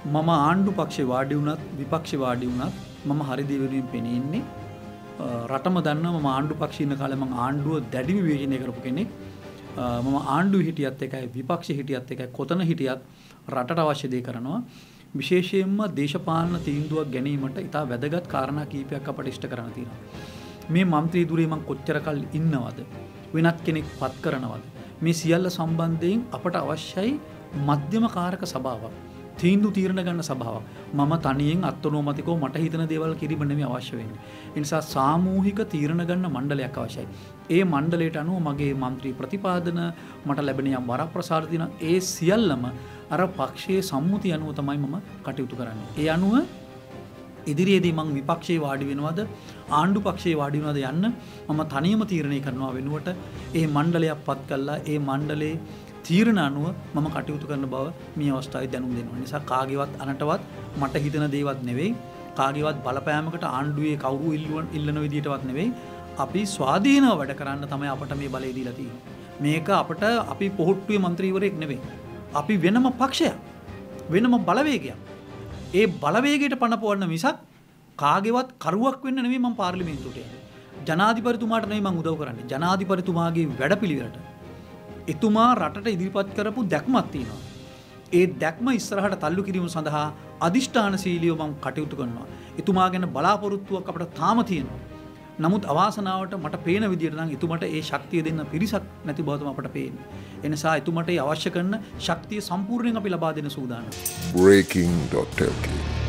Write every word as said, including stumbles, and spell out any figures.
මම ආණ්ඩු පක්ෂේ වාඩි වුණත් විපක්ෂේ වාඩි වුණත් මම හරි දේ වෙනුවෙන් පෙනී ඉන්නේ. රටම දන්නවා මම ආණ්ඩු පක්ෂේ ඉන්න කාලේ මම ආණ්ඩුව දැඩි විවේචනය කරපු කෙනෙක්. මම ආණ්ඩුවේ හිටියත් එකයි විපක්ෂේ හිටියත් එකයි කොතන හිටියත් රටට අවශ්‍ය දේ කරනවා. විශේෂයෙන්ම දේශපාලන තීන්දුවක් ගැනීමට ඉතා වැදගත් කාරණා කීපයක් අපට ඉෂ්ට කරන්න තියෙනවා. මේ മന്ത്രി දුරේ මම කොච්චර කල් ඉන්නවද? වෙනත් කෙනෙක් පත් කරනවද? මේ සියල්ල සම්බන්ධයෙන් අපට අවශ්‍යයි මධ්‍යම කාරක සභාවක්. තීන්දුව තීරණ ගන්න සභාවක්. මම තනියෙන් අත්නෝමතිකව මට හිතන දේවල් කිරීම නෙමෙයි අවශ්‍ය වෙන්නේ. ඒ නිසා සාමූහික තීරණ ගන්න මණ්ඩලයක් අවශ්‍යයි. ඒ මණ්ඩලයට අනුව මගේ മന്ത്രി ප්‍රතිපාදන මට ලැබෙන යම් වරප්‍රසාද දින ඒ සියල්ලම අර පක්ෂයේ සම්මුතිය අනුව තමයි මම කටයුතු කරන්නේ. ඒ අනුව ඉදිරියේදී මම විපක්ෂයේ වාඩි වෙනවද ආණ්ඩු පක්ෂයේ වාඩි වෙනවද යන්න මම තනියම තීරණය කරනවා වෙනුවට ඒ මණ්ඩලයක් පත් කළා ඒ මණ්ඩලයේ තීරණ අනුව මම කටයුතු කරන බව මේ අවස්ථාවේ දැනුම් දෙනවා. නිසා කාගේවත් අනටවත් මට හිතන දේවත් නෙවෙයි කාගේවත් බලපෑමකට ආණ්ඩුවේ කවුරු ඉල්ලුවන් ඉල්ලන විදියටවත් නෙවෙයි අපි ස්වාධීනව වැඩ කරන්න තමයි අපට මේ බලය දීලා තියෙන්නේ. මේක අපට අපි පොහොට්ටුවේ മന്ത്രിවරයෙක් නෙවෙයි. අපි වෙනම පක්ෂයක්. වෙනම බලවේගයක්. ඒ බලවේගයට පණ පොවන්න මිසක් කාගේවත් කරුවක් වෙන්න නෙවෙයි මම පාර්ලිමේන්තුවට යන්නේ. ජනාධිපතිතුමාට නෙවෙයි මම උදව් කරන්නේ. ජනාධිපතිතුමාගේ වැඩපිළිවෙලට. එතුමා රටට ඉදිරිපත් කරපු දැක්මක් තියෙනවා. ඒ දැක්ම ඉස්සරහට තල්ලු කිරීම සඳහා අදිෂ්ඨානශීලීව මම කටයුතු කරනවා. එතුමා ගැන බලාපොරොත්තුවක් අපිට තාම තියෙනවා. නමුත් අවාසනාවට මට පේන විදිහට නම් එතුමට ඒ ශක්තිය දෙන්න පිරිසක් නැති බව තමයි අපට පේන්නේ. ඒ නිසා එතුමට ඒ අවශ්‍ය කරන ශක්තිය සම්පූර්ණයෙන් අපි ලබා දෙන්න සූදානම්. breaking dot l k